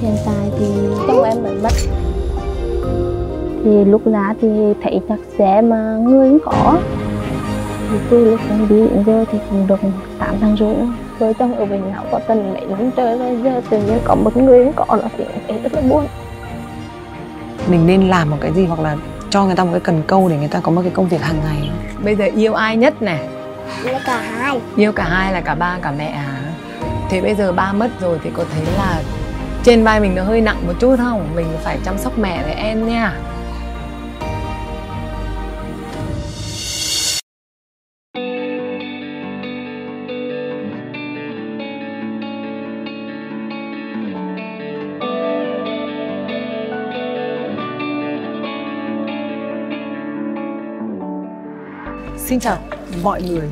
Hiện tại thì chồng em mới mất. Thì lúc ra thì thấy chắc xe mà người cũng có. Thì từ lúc em đi đến giờ thì cũng được 8 tháng rưỡi. Vợ chồng ở với nhau có tận mấy năm trời rồi, giờ tự nhiên có một người cũng có là thì em rất là buồn. Mình nên làm một cái gì hoặc là cho người ta một cái cần câu để người ta có một cái công việc hàng ngày. Bây giờ yêu ai nhất này? Yêu cả hai. Yêu cả hai là cả ba cả mẹ à? Thế bây giờ ba mất rồi thì có thấy là trên vai mình nó hơi nặng một chút không? Mình phải chăm sóc mẹ với em nha. Xin chào mọi người.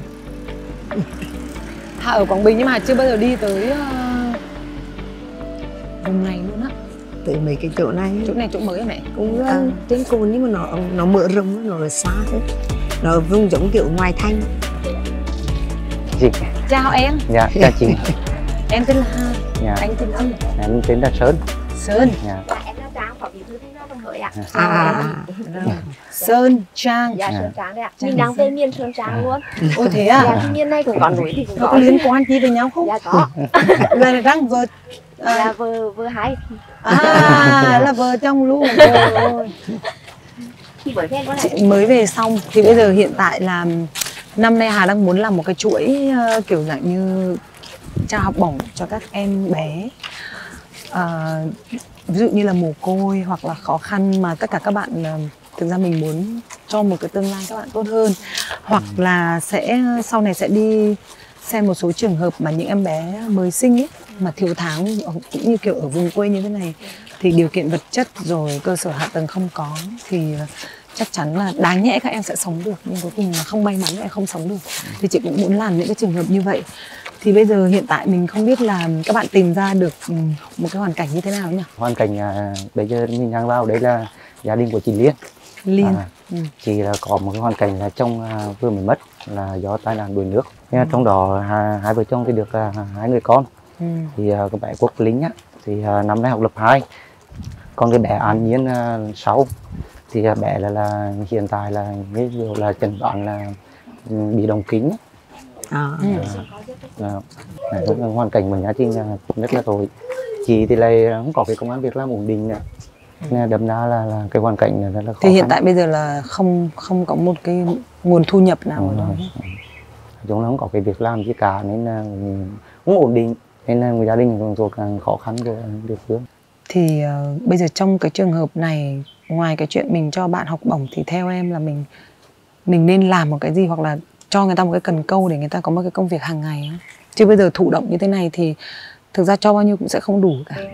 Hà ở Quảng Bình nhưng mà Hà chưa bao giờ đi tới vùng này luôn á. Tới mấy cái chỗ này. Chỗ này chỗ mới hả mẹ? Cũng trên cồn nhưng mà nó mở rộng, nó xa thế. Nó ở vùng giống kiểu ngoài Thanh. Chị. Chào em. Dạ, chào chị. Em tên là Hà. Dạ. Anh tên gì? Em tên là Sơn. Sơn. Dạ. Em là Trang, phó bí thư Thanh Hóa Đồng Hới ạ. Sơn Trang. Dạ, Sơn Trang đấy ạ. Mình đang về miền Sơn Trang luôn. Ồ thế à? Dạ, miền này cũng có núi thì cũng Nó có. có liên quan gì với nhau không? Dạ có. Là đang vợ Là vợ hai. À là vợ chồng luôn. Ôi. Thì bởi vì Chị mới về xong thì bây giờ hiện tại là năm nay Hà đang muốn làm một cái chuỗi kiểu dạng như trao học bổng cho các em bé, ví dụ như là mồ côi hoặc là khó khăn mà tất cả các bạn thực ra mình muốn cho một cái tương lai các bạn tốt hơn, hoặc là sẽ sau này sẽ đi xem một số trường hợp mà những em bé mới sinh ấy mà thiếu thốn cũng như kiểu ở vùng quê như thế này thì điều kiện vật chất rồi cơ sở hạ tầng không có thì chắc chắn là đáng nhẽ các em sẽ sống được nhưng cuối cùng là không may mắn em không sống được. Thì chị cũng muốn làm những cái trường hợp như vậy. Thì bây giờ hiện tại mình không biết là các bạn tìm ra được một cái hoàn cảnh như thế nào nhỉ? Hoàn cảnh bây giờ mình đang vào đấy là gia đình của chị Liên. Liên. Chị là có một cái hoàn cảnh là chồng vừa mới mất là do tai nạn đuối nước. Trong đó hai vợ chồng thì được 2 người con. Thì cái bé Quốc Lính á, thì năm nay học lớp 2. Còn cái bé An Nhiên 6 thì bé là hiện tại là ví dụ là chẩn đoán là bị đồng kính. Hoàn cảnh của nhà chị rất là tồi. Chị thì lại không có cái công ăn việc làm ổn định nữa. Nên đâm ra là cái hoàn cảnh rất là khó Thì hiện khăn. tại bây giờ là không có một cái nguồn thu nhập nào ở đó. Chúng nó không có cái việc làm gì cả nên là không ổn định, nên là người gia đình còn thuộc khó khăn của địa phương. Thì bây giờ trong cái trường hợp này, ngoài cái chuyện mình cho bạn học bổng thì theo em là mình nên làm một cái gì hoặc là cho người ta một cái cần câu để người ta có một cái công việc hàng ngày ấy. Chứ bây giờ thụ động như thế này thì thực ra cho bao nhiêu cũng sẽ không đủ cả.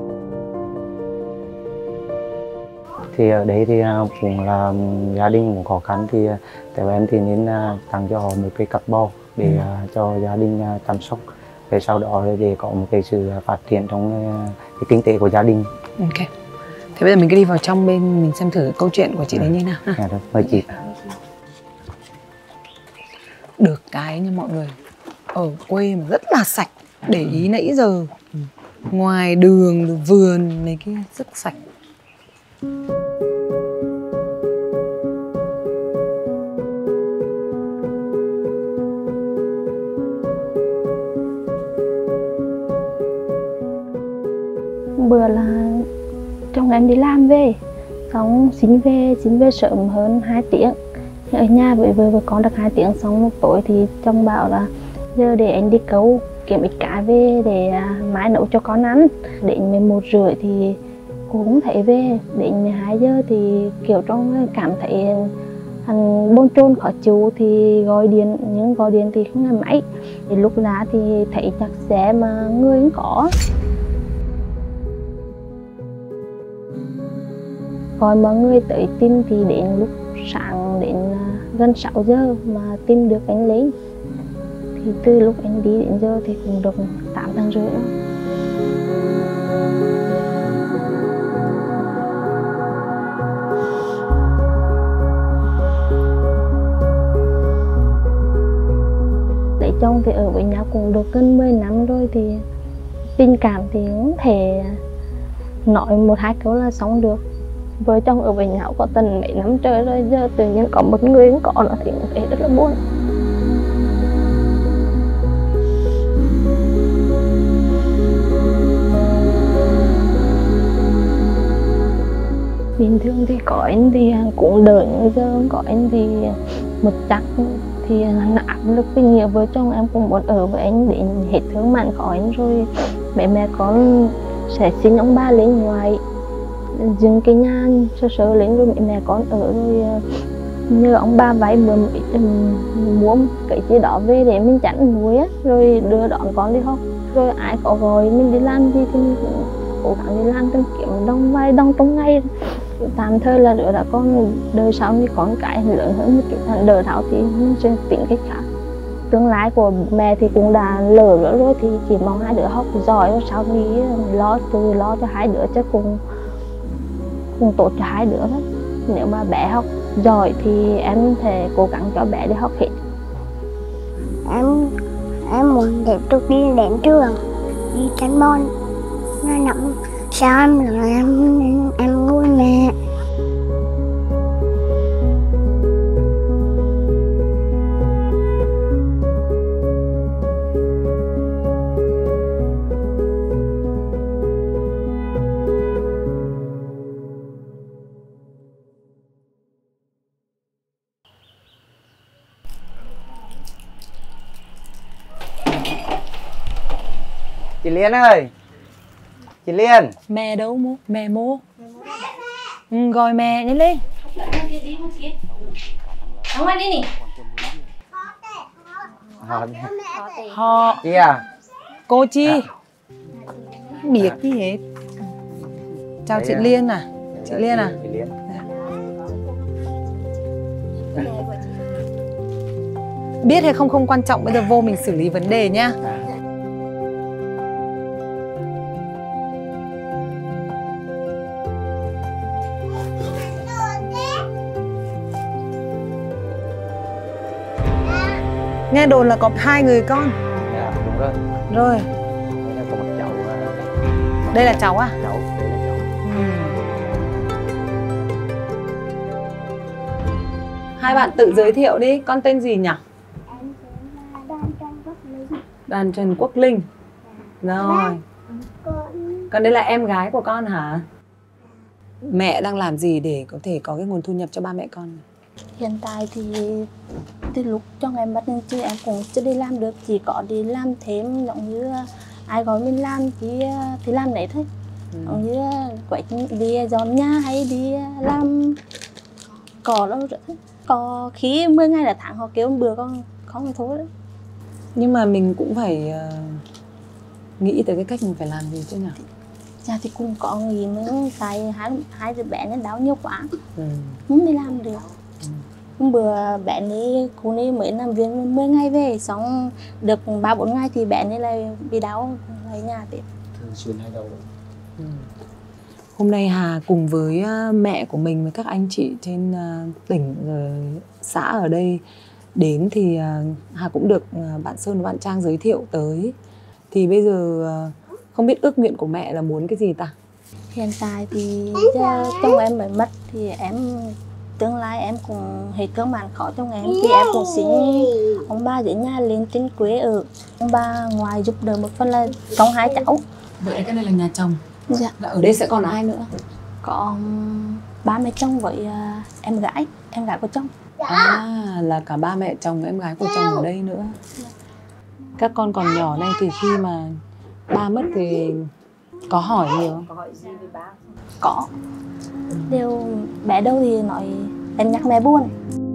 Thì ở đấy thì cũng là gia đình cũng khó khăn thì theo em thì nên tặng cho họ một cái cặp bò để cho gia đình chăm sóc. Về sau đó để có một cái sự phát triển trong cái kinh tế của gia đình. Ok. Thế bây giờ mình cứ đi vào trong bên mình xem thử câu chuyện của chị đấy như nào. Dạ, mời chị. Được cái như mọi người ở quê mà rất là sạch, để ý nãy giờ ngoài đường vườn này kia rất sạch. Bữa là chồng em đi làm về, xong xin về sớm hơn 2 tiếng. Ở nhà với vợ và con được 2 tiếng, xong lúc tối thì chồng bảo là giờ để anh đi câu kiếm ít cá về để mai nấu cho con ăn. Đến 11 rưỡi thì cô cũng thấy về, đến 12 giờ thì kiểu trong cảm thấy bồn chồn khó chịu thì gọi điện, nhưng gọi điện thì không nghe máy. Thì lúc ra thì thấy chắc xe mà người cũng có. Gọi mọi người tới tìm thì đến lúc sáng đến gần 6 giờ mà tìm được anh Linh. Thì từ lúc anh đi đến giờ thì cũng được 8 tháng rưỡi. Lấy chồng thì ở với nhau cũng được gần 10 năm rồi thì tình cảm thì không thể nói một hai câu là xong được. Vợ chồng ở với nhau có tận mấy năm trời rồi, giờ tự nhiên có một người không có nó thì cũng thấy rất là buồn. Bình thường thì có anh thì cũng đợi, giờ không có anh thì một chắc thì nó áp lực với nhiều. Vợ chồng em cũng muốn ở với anh đến hết thương mặn có anh rồi mẹ con sẽ xin ông ba lên ngoài dừng cái nhà sơ sơ lên rồi mẹ con ở rồi nhờ ông ba vay mượn mua cái gì đó về để mình chăn nuôi á, rồi đưa đón con đi học. Rồi ai có gọi mình đi làm gì thì mình cũng cố gắng đi làm, tìm kiếm đồng vay đồng trong ngày. Tạm thời là đứa đã con đời sau thì con cái lớn hơn một chút, đỡ thảo thì mình sẽ tính cách khác. Tương lai của mẹ thì cũng đã lỡ rồi thì chỉ mong hai đứa học giỏi và sau đi lo cho hai đứa chứ cùng tốt cho hai đứa thôi. Nếu mà bé học giỏi thì em sẽ cố gắng cho bé đi học hết. Em muốn tiếp tục đi đến trường, đi chăn bon. Năm sau em nuôi mẹ. Chị Liên ơi, chị Liên. Mẹ đâu mô? Mẹ mô. Gọi mẹ nhanh lên. Ông đi nè. Họ. Chị à? Cô Chi. Biết gì hết. Chào chị Liên à? Chị Liên à? Chị Liên. Biết hay không quan trọng, bây giờ vô mình xử lý vấn đề nhá. Nghe đồn là có 2 người con. Dạ, đúng rồi. Rồi. Đây là có một cháu. Đây là cháu à? Cháu, đây là cháu. Hai bạn tự giới thiệu đi, con tên gì nhỉ? Đoàn Trần Quốc Linh. Rồi. Còn đây là em gái của con hả? Mẹ đang làm gì để có thể có cái nguồn thu nhập cho ba mẹ con? Hiện tại thì từ lúc cho em bắt nên chứ em cũng chưa đi làm được, chỉ có đi làm thêm giống như ai gọi mình làm thì làm đấy thôi. Giống như quậy đi dọn nhà hay đi làm cỏ đâu rồi. Có khi 10 ngày là tháng họ kêu bữa con không thì thôi đấy. Nhưng mà mình cũng phải nghĩ tới cái cách mình phải làm gì chứ nhỉ? Dạ thì cũng có nghĩ nữa, tại hai đứa bé nên đau nhiều quá, không đi làm được. Hôm bữa bé đi, cô ấy mới nằm viện 10 ngày về, xong được 3-4 ngày thì bé ấy lại bị đau, lại nhà tiếp. Thường xuyên hay đâu? Hôm nay Hà cùng với mẹ của mình với các anh chị trên tỉnh rồi xã ở đây đến thì Hà cũng được bạn Sơn và bạn Trang giới thiệu tới. Thì bây giờ không biết ước nguyện của mẹ là muốn cái gì ta? Hiện tại thì chồng em mới mất thì em tương lai em cũng hết cơn màn khó trong em thì em cũng xin ông ba dưới nhà lên trên quê ở. Ông ba ngoài giúp đỡ một phần là con 2 cháu. Vậy cái này là nhà chồng. Dạ. Là ở đây sẽ còn ai nữa? Có ba mẹ chồng với em gái của chồng. À, là cả ba mẹ chồng và em gái của chồng ở đây nữa. Các con còn nhỏ này thì khi mà ba mất thì có hỏi nhiều không? Có hỏi gì với ba? Có. Điều bé đâu thì nói em nhắc mẹ buồn.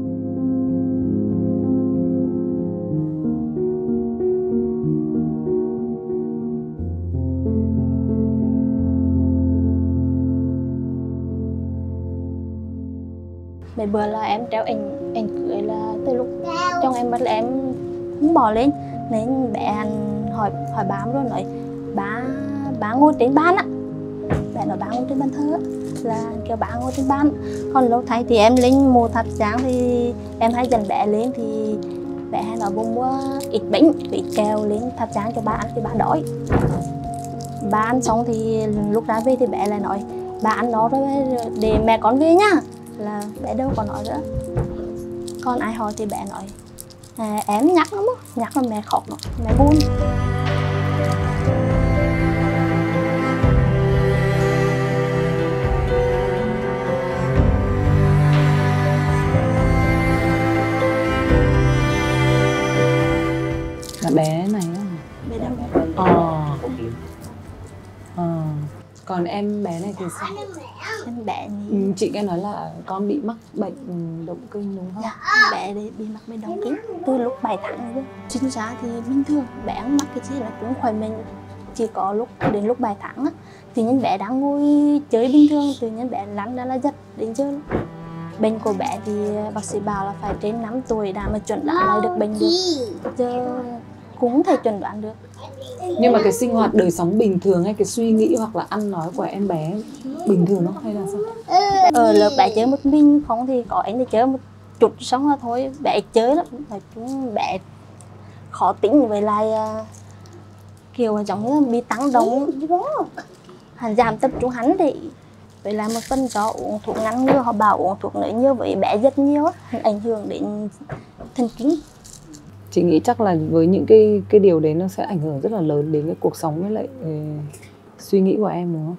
Mấy bữa là em treo ảnh cưới là từ lúc chồng em mất là em không bỏ lên, nên bé hỏi bà rồi nói bà ngồi trên bàn á, bé nói bà ngồi trên bàn thờ á, là kêu bà ngồi trên bàn. Còn lâu thay thì em lên mùa thắp sáng thì em hay dần bé lên thì bé hay nói bố mua ít bánh ít kẹo lên thắp sáng cho bà ăn thì bà đói. Ba ăn xong thì lúc ra về thì bé lại nói ba ăn đó rồi để mẹ con về nhá, là bé đâu còn nói nữa. Còn ai hỏi thì bé nói em nhắc lắm á, nhắc là mẹ khóc nó, mẹ buồn. Là bé này á. Bé đâu? Còn em bé này thì sao? Em bé thì... Chị nghe nói là con bị mắc bệnh động kinh đúng không? Dạ, bé đấy bị mắc bệnh động kinh từ lúc 7 tháng rồi. Sinh ra thì bình thường, bé không mắc cái gì là cũng khỏe mạnh. Chỉ có lúc đến lúc 7 tháng á, thì nhân bé đang ngồi chơi bình thường, tự nhiên bé lăn ra là giật đến giờ. Bệnh của bé thì bác sĩ bảo là phải trên 5 tuổi đã mà chuẩn đoán lại được bệnh được. Giờ cũng không thể chuẩn đoán được. Nhưng mà cái sinh hoạt đời sống bình thường hay cái suy nghĩ hoặc là ăn nói của em bé bình thường không hay là sao? Ở lớp bé chơi một mình, không thì có anh thì chơi một chút xong là thôi. Bé chơi lắm, nói chung bé khó tính với lại kiểu giống như bị tăng động, hắn giảm tập trung hắn thì với lại một phần do uống thuốc ngăn ngừa, họ bảo uống thuốc nữa nhiều với bé rất nhiều, ảnh hưởng đến thần kinh. Chị nghĩ chắc là với những cái điều đấy nó sẽ ảnh hưởng rất là lớn đến cái cuộc sống với lại suy nghĩ của em đúng không?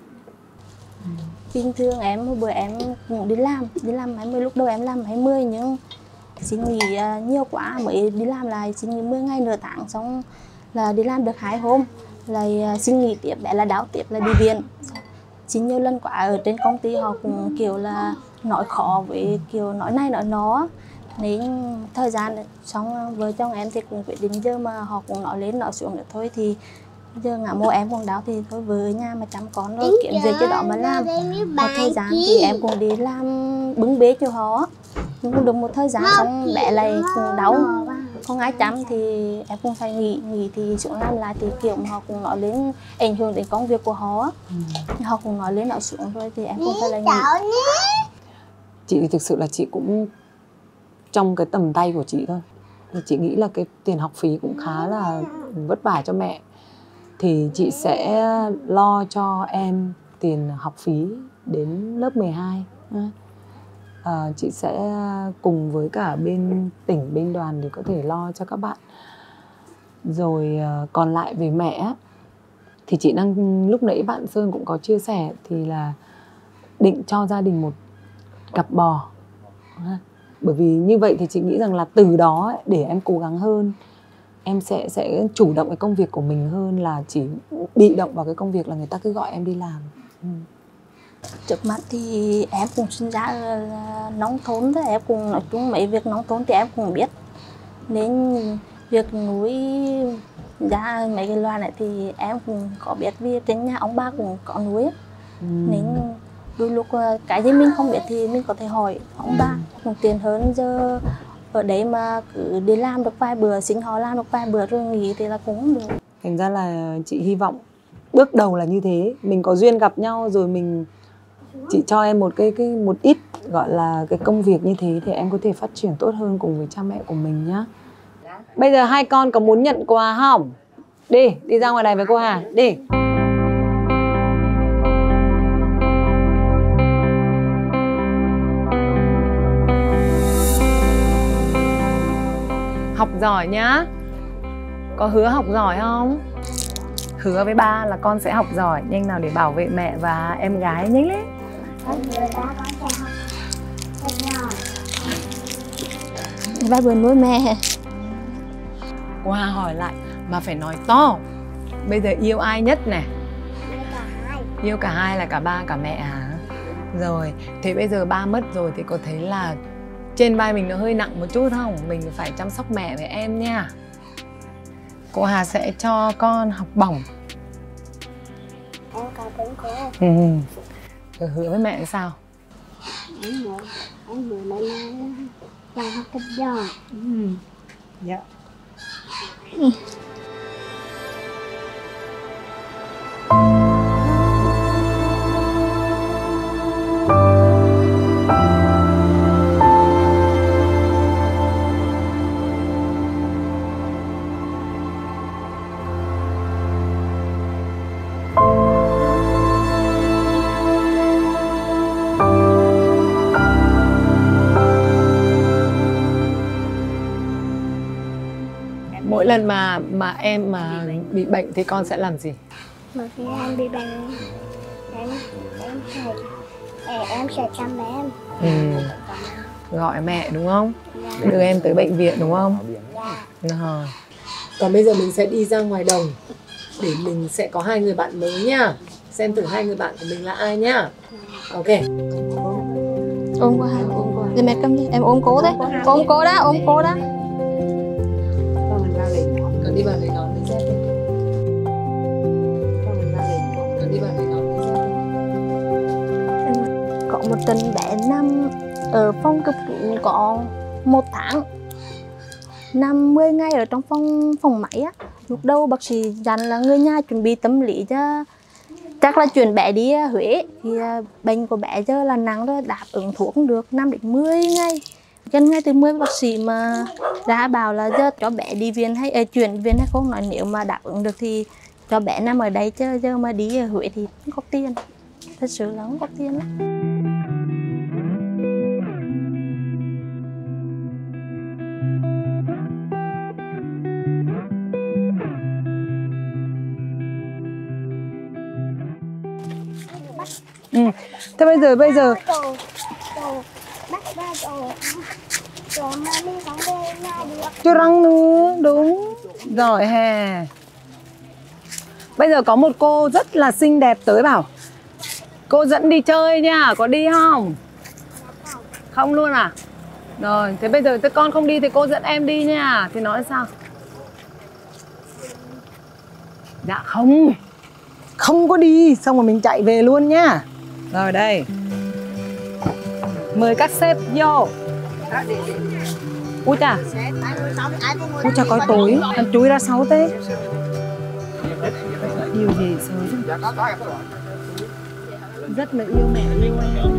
Bình thường em hôm bữa em cũng đi làm 20, lúc đầu em làm 20 nhưng xin nghỉ nhiều quá mới đi làm lại, xin nghỉ 10 ngày nửa tháng xong là đi làm được 2 hôm lại xin nghỉ tiếp, bé là đau tiếp là đi viện. Xin nhiều lần quá ở trên công ty họ cũng kiểu là nói khó với kiểu nói này nói nó, nên thời gian xong vợ chồng em thì cũng quyết định giờ mà họ cũng nói lên nói xuống nữa thôi thì giờ ngã mô em còn đau thì thôi vừa ở nhà mà chăm con rồi kiếm việc cho đó mà làm. Một thời gian thì em cũng đi làm bưng bế cho họ, nhưng cũng được một thời gian xong bé lại cũng đau không ai chăm thì em cũng phải nghỉ thì xuống làm lại thì kiểu họ cũng nói lên ảnh hưởng đến công việc của họ. Họ cũng nói lên nói xuống rồi thì em cũng phải là nghỉ. Chị thì thực sự là chị cũng trong cái tầm tay của chị thôi, thì chị nghĩ là cái tiền học phí cũng khá là vất vả cho mẹ, thì chị sẽ lo cho em tiền học phí đến lớp 12. Chị sẽ cùng với cả bên tỉnh, bên đoàn để có thể lo cho các bạn. Rồi còn lại về mẹ thì chị đang, lúc nãy bạn Sơn cũng có chia sẻ thì là định cho gia đình một cặp bò. Bởi vì như vậy thì chị nghĩ rằng là từ đó để em cố gắng hơn, em sẽ chủ động cái công việc của mình hơn là chỉ bị động vào cái công việc là người ta cứ gọi em đi làm. Trước mắt thì em cũng sinh ra là nông thôn thôi, em cũng nói chung mấy việc nông thôn thì em cũng biết, nên việc nuôi ra mấy cái loài này thì em cũng có biết vì trên nhà ông bà cũng có nuôi. Nên đôi lúc cái gì mình không biết thì mình có thể hỏi ông bà, cũng tiền hơn. Giờ ở đấy mà cứ đi làm được vài bữa, xin họ làm được vài bữa rồi nghỉ thì là cũng được. Thành ra là chị hy vọng bước đầu là như thế, mình có duyên gặp nhau rồi chị cho em một ít gọi là cái công việc như thế thì em có thể phát triển tốt hơn cùng với cha mẹ của mình nhá. Bây giờ hai con có muốn nhận quà không? Đi ra ngoài này với cô Hà, đi. Học giỏi nhá. Có hứa học giỏi không? Hứa với ba là con sẽ học giỏi, nhanh nào để bảo vệ mẹ và em gái, nhanh lên. Vài bữa nuôi mẹ. Cô Hà hỏi lại mà phải nói to. Bây giờ yêu ai nhất này? Yêu cả hai là cả ba cả mẹ hả? Rồi, thế bây giờ ba mất rồi thì có thấy là trên vai mình nó hơi nặng một chút không? Mình phải chăm sóc mẹ với em nha. Cô Hà sẽ cho con học bổng. Em cảm ơn cô. Rồi hứa với mẹ sao? Em muốn mẹ làm học thật giỏi. Dạ. Mỗi lần mà em bị bệnh thì con sẽ làm gì? Một khi em bị bệnh em sẽ chăm em. Gọi mẹ đúng không? Đưa em tới bệnh viện đúng không? Còn bây giờ mình sẽ đi ra ngoài đồng để mình sẽ có 2 người bạn mới nhá. Xem thử 2 người bạn của mình là ai nhá. Ok. Ôm qua thì mẹ cầm đi, em ôm cố đấy, ôm cố đó, ôm cố đó. Con đi vào lấy nón đi xem. Con đi vào lấy nón đi xem. Có một tuần bé nằm ở phòng cấp cứu có 1 tháng, nằm 10 ngày ở trong phòng máy á. Lúc đầu bác sĩ dặn là người nhà chuẩn bị tâm lý cho chắc là chuyển bé đi Huế, thì bệnh của bé giờ là nặng rồi, đáp ứng thuốc cũng được 5 đến 10 ngày. Gần ngay từ 10 bác sĩ mà đã bảo là giờ cho bé đi viện hay chuyển viện hay không, nói nếu mà đáp ứng được thì cho bé nằm ở đây, chứ giờ mà đi ở Huế thì không có tiền, thật sự là không có tiền lắm. Thế bây giờ chưa răng nữa, đúng rồi hè. Bây giờ có một cô rất là xinh đẹp tới bảo cô dẫn đi chơi nha, có đi không? Không luôn à? Rồi, thế bây giờ con không đi thì cô dẫn em đi nha. Thì nói sao? Dạ không có đi, xong rồi mình chạy về luôn nhá. Rồi đây, mời các sếp vô. Ui chà, coi tối, ăn chuối ra 6 thế. Yêu gì sớm, rất là yêu mẹ yêu em.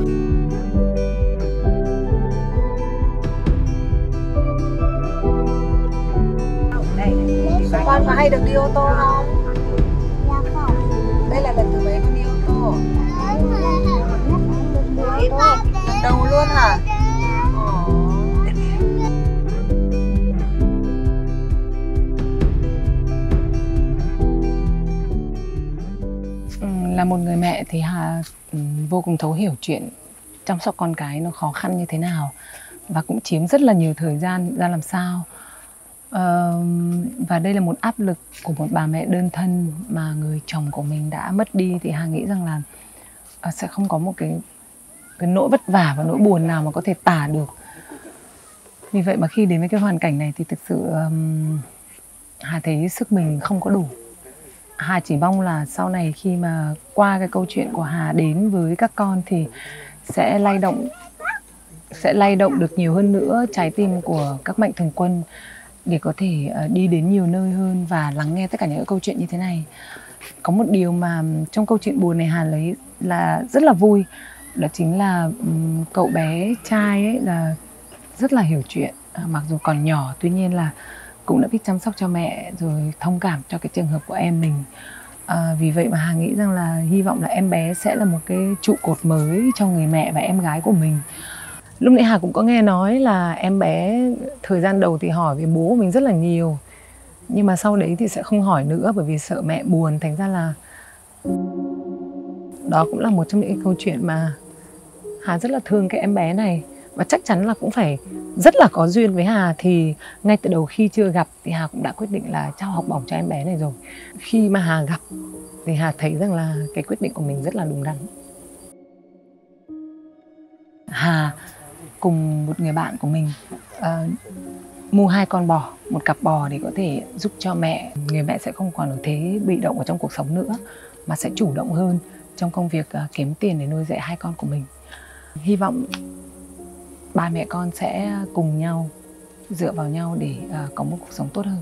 Đây, con có hay được đi ô tô không? Đây là lần thứ mấy con đi ô tô? Lần đầu luôn hả? Là một người mẹ thì Hà vô cùng thấu hiểu chuyện chăm sóc con cái nó khó khăn như thế nào, và cũng chiếm rất là nhiều thời gian ra làm sao. Và đây là một áp lực của một bà mẹ đơn thân mà người chồng của mình đã mất đi, thì Hà nghĩ rằng là sẽ không có một cái nỗi vất vả và nỗi buồn nào mà có thể tả được. Vì vậy mà khi đến với cái hoàn cảnh này thì thực sự Hà thấy sức mình không có đủ. Hà chỉ mong là sau này khi mà qua cái câu chuyện của Hà đến với các con thì sẽ lay động được nhiều hơn nữa trái tim của các mạnh thường quân để có thể đi đến nhiều nơi hơn và lắng nghe tất cả những câu chuyện như thế này. Có một điều mà trong câu chuyện buồn này Hà lấy là rất là vui, đó chính là cậu bé trai ấy là rất là hiểu chuyện, mặc dù còn nhỏ tuy nhiên là cũng đã biết chăm sóc cho mẹ rồi thông cảm cho cái trường hợp của em mình. Vì vậy mà Hà nghĩ rằng là hy vọng là em bé sẽ là một cái trụ cột mới cho người mẹ và em gái của mình. Lúc nãy Hà cũng có nghe nói là em bé thời gian đầu thì hỏi về bố của mình rất là nhiều, nhưng mà sau đấy thì sẽ không hỏi nữa bởi vì sợ mẹ buồn. Thành ra là đó cũng là một trong những cái câu chuyện mà Hà rất là thương cái em bé này. Và chắc chắn là cũng phải rất là có duyên với Hà, thì ngay từ đầu khi chưa gặp thì Hà cũng đã quyết định là trao học bổng cho em bé này rồi. Khi mà Hà gặp thì Hà thấy rằng là cái quyết định của mình rất là đúng đắn. Hà cùng một người bạn của mình mua 2 con bò, một cặp bò để có thể giúp cho mẹ. Người mẹ sẽ không còn ở thế bị động ở trong cuộc sống nữa, mà sẽ chủ động hơn trong công việc kiếm tiền để nuôi dạy 2 con của mình. Hy vọng ba mẹ con sẽ cùng nhau dựa vào nhau để có một cuộc sống tốt hơn.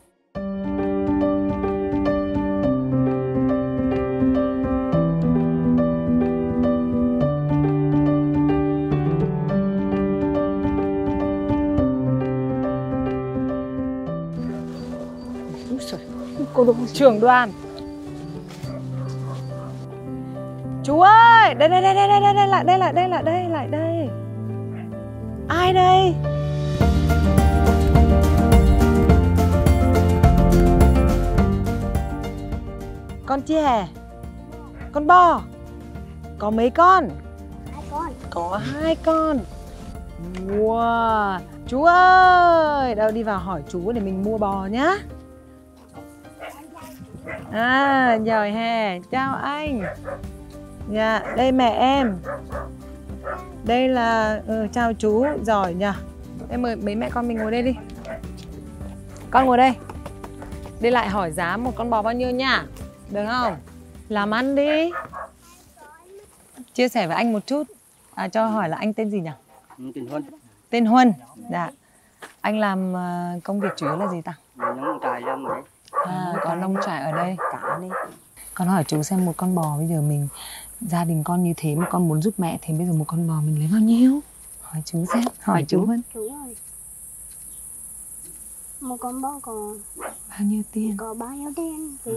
Trưởng đoàn, chú ơi, đây lại đây. Ai đây? Con chè. Con bò. Có mấy con? 2 con. Có 2 con. Wow. Chú ơi, đâu đi vào hỏi chú để mình mua bò nhá. À, rồi hè, chào anh. Dạ, đây mẹ em. Đây là chào chú, giỏi nhỉ. Em mời mấy mẹ con mình ngồi đây đi. Con ngồi đây. Đi lại hỏi giá một con bò bao nhiêu nha. Được không? Làm ăn đi. Chia sẻ với anh một chút. Cho hỏi là anh tên gì nhỉ? Tên Huân. Tên Huân. Dạ. Anh làm công việc chủ yếu là gì ta? Nông trại ra mà đấy. Có nông trại ở đây. Cả đây. Con hỏi chú xem một con bò bây giờ mình gia đình con như thế mà con muốn giúp mẹ thì bây giờ một con bò mình lấy bao nhiêu? Hỏi chú xem. Hỏi chú Huân. Chú ơi, một con bò có Bao nhiêu tiền? có bao nhiêu tiền chú?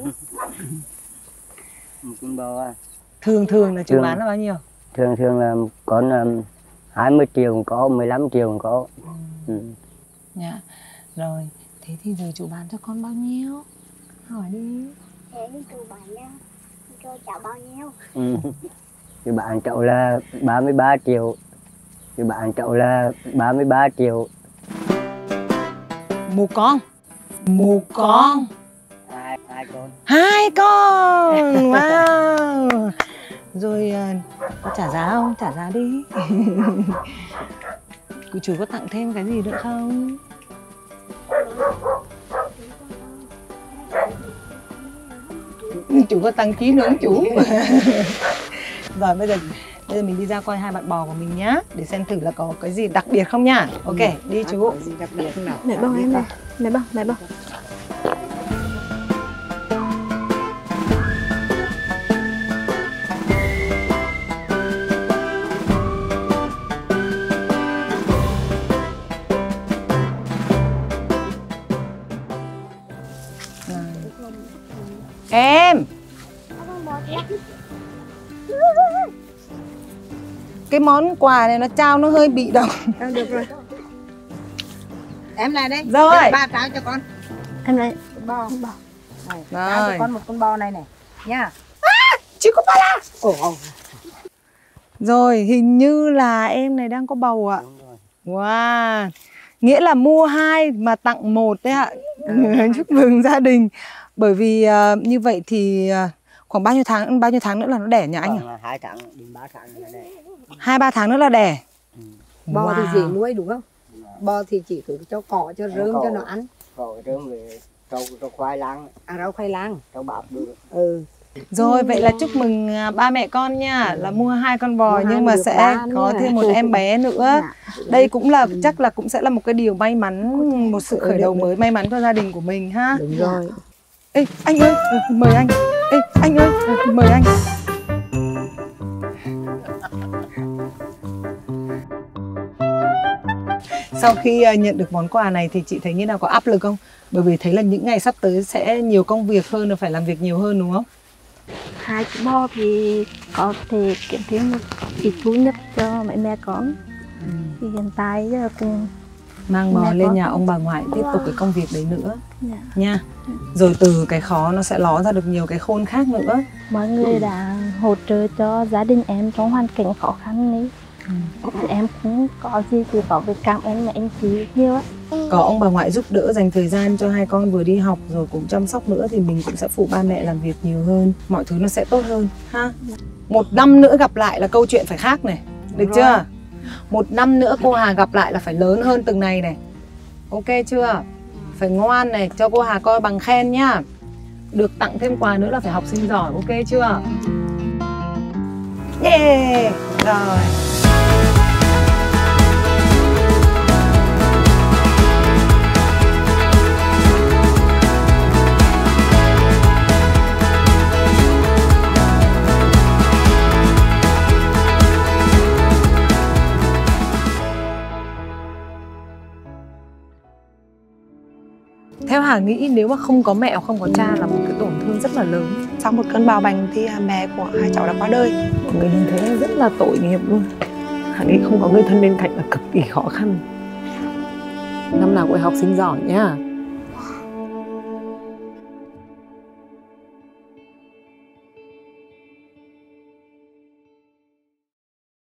Một con bò à? Thường là chú bán là bao nhiêu? Thường là con 20 triệu cũng có, 15 triệu cũng có. Dạ. Rồi, thế thì giờ chú bán cho con bao nhiêu? Hỏi đi. Thế thì chú bán cho cháu bao nhiêu? Thì bạn cháu là 33 triệu. Thì bạn cháu là 33 triệu. Một con. Một con. Hai con. 2 con. Wow. Rồi có trả giá không? Trả giá đi. Chú có tặng thêm cái gì nữa không? Chú có tăng ký nữa chú. Rồi bây giờ mình đi ra coi 2 bạn bò của mình nhá. Để xem thử là có cái gì đặc biệt không nhá. Ok, đi chú. Có gì đặc biệt không nào? Mẹ bông em này. Mẹ bông. Em. Cái món quà này nó trao nó hơi bị động. Được rồi. Em lại đây. Rồi. Ba trao cho con. Em này. Bò. Này, trao Rồi. cho con một con bò này này. Nha. Chị có ba la. Ồ. Rồi, hình như là em này đang có bầu ạ. Wow. Nghĩa là mua 2 mà tặng 1 đấy ạ. Chúc mừng gia đình. Bởi vì như vậy thì khoảng bao nhiêu tháng nữa là nó đẻ nhà anh à? 2 tháng đến 3 tháng là đẻ. 2-3 tháng nữa là đẻ. Bò thì dễ nuôi đúng không? Bò thì chỉ cứ cho cỏ, cho rơm cho nó ăn. Cỏ rơm về rau khoai lang. Rau khoai lang. Rau bắp được. Rồi vậy là chúc mừng ba mẹ con nha. Là mua 2 con bò Mua nhưng mà sẽ có thêm một em bé nữa. Đây cũng là chắc là cũng sẽ là một cái điều may mắn, một sự khởi đầu mới may mắn cho gia đình của mình ha. Đúng rồi. Ê anh ơi, mời anh. Ê anh ơi, mời anh. Sau khi nhận được món quà này thì chị thấy như nào, có áp lực không? Bởi vì thấy là những ngày sắp tới sẽ nhiều công việc hơn, là phải làm việc nhiều hơn đúng không? 2 chú bò thì có thể kiếm thêm một ít thu nhập cho mẹ con. Thì hiện tại giờ cùng Mang bò mẹ lên con nhà cũng- ông bà ngoại tiếp tục cái công việc đấy nữa Dạ. nha. Rồi từ cái khó nó sẽ ló ra được nhiều cái khôn khác nữa. Mọi người đã hỗ trợ cho gia đình em trong hoàn cảnh khó khăn ấy. Thì em cũng có gì thì có việc cảm ơn mẹ anh chị nhiều á. Có ông bà ngoại giúp đỡ, dành thời gian cho 2 con vừa đi học rồi cũng chăm sóc nữa thì mình cũng sẽ phụ ba mẹ làm việc nhiều hơn. Mọi thứ nó sẽ tốt hơn ha. 1 năm nữa gặp lại là câu chuyện phải khác này. Được chưa? 1 năm nữa cô Hà gặp lại là phải lớn hơn từng này này. Ok chưa? Phải ngoan này, cho cô Hà coi bằng khen nhá. Được tặng thêm quà nữa là phải học sinh giỏi, ok chưa? Yeah! Rồi. Theo Hà nghĩ nếu mà không có mẹ, không có cha là một cái tổn thương rất là lớn. Sau một cơn bạo bệnh thì mẹ của 2 cháu đã qua đời. Người như thế rất là tội nghiệp luôn. Hà nghĩ không có người thân bên cạnh là cực kỳ khó khăn. Năm nào cũng phải học sinh giỏi nhá.